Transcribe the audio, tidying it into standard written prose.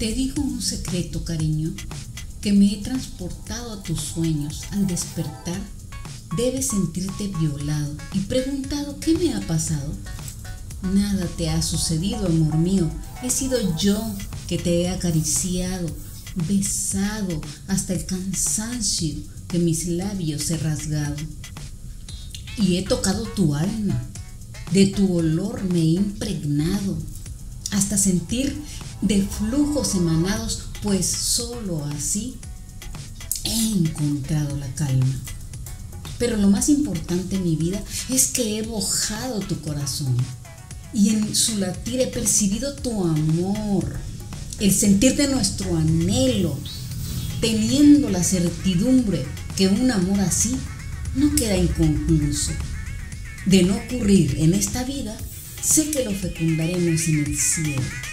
Te digo un secreto, cariño, que me he transportado a tus sueños. Al despertar, debes sentirte violado y preguntado qué me ha pasado. Nada te ha sucedido, amor mío. He sido yo que te he acariciado, besado hasta el cansancio que mis labios he rasgado. Y he tocado tu alma, de tu olor me he impregnado, hasta sentir de flujos emanados, pues solo así he encontrado la calma. Pero lo más importante en mi vida es que he bojado tu corazón y en su latir he percibido tu amor, el sentir de nuestro anhelo, teniendo la certidumbre que un amor así no queda inconcluso. De no ocurrir en esta vida, sé que lo fecundaremos en el cielo.